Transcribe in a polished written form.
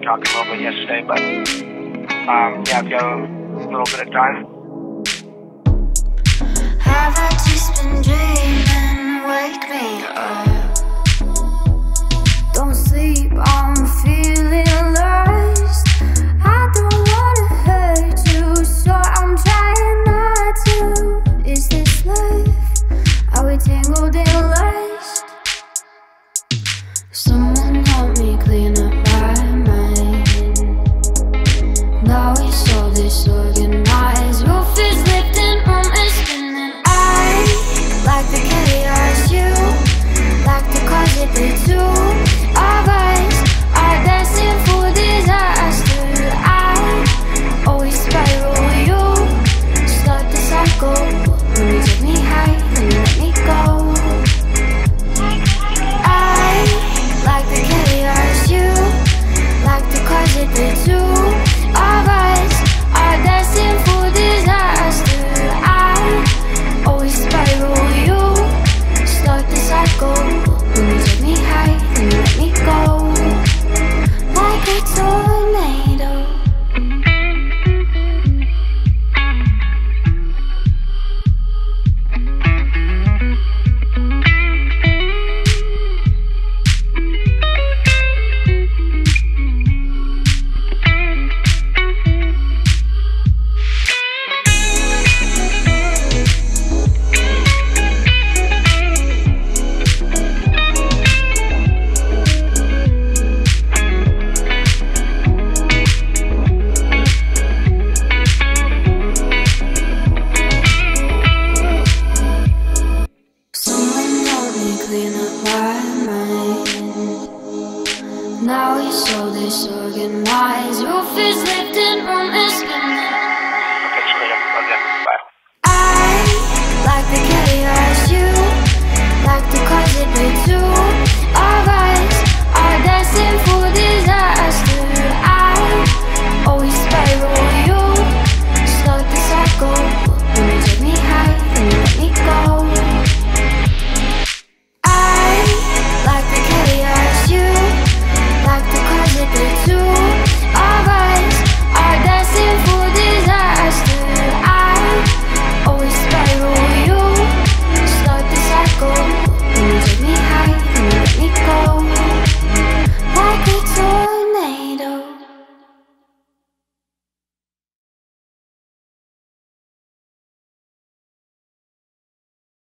were talking a little bit yesterday, but yeah, I've got a little bit of time. Have I just been dreaming? Wake me up. Don't sleep, I'm feeling lost. I don't wanna hurt you, so I'm trying not to. Is this life? Are we tangled in lust? Someone help me clean up my mind. Now it's so disorganized. Roof is lifting, room is spinning. I like the chaos, you like the closet, the two of us are destined for disaster. I always spiral, you start the cycle. When you take me high, then you let me go. I like the chaos, you like the closet, the two of us are destined for disaster. I always spiral, you start the cycle. When you take me high, then you let me go. Like a tornado. Clean up my mind. Now it's so disorganized. Roof is lifting, room is spinning.